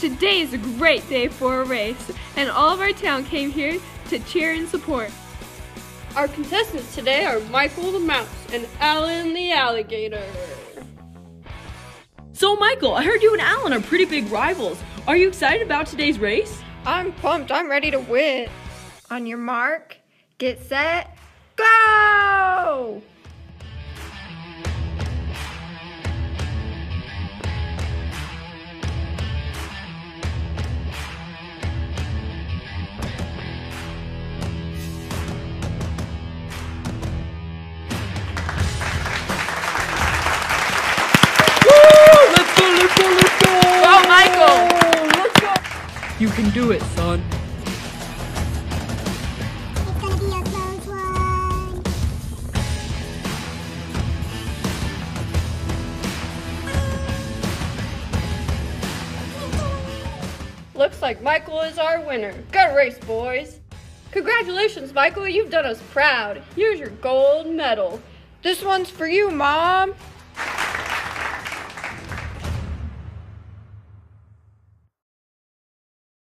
Today is a great day for a race, and all of our town came here to cheer and support. Our contestants today are Michael the Mouse and Alan the Alligator. So Michael, I heard you and Alan are pretty big rivals. Are you excited about today's race? I'm pumped. I'm ready to win. On your mark, get set, go! You can do it, son. It's gonna be a close one. Looks like Michael is our winner. Good race, boys. Congratulations, Michael. You've done us proud. Here's your gold medal. This one's for you, Mom.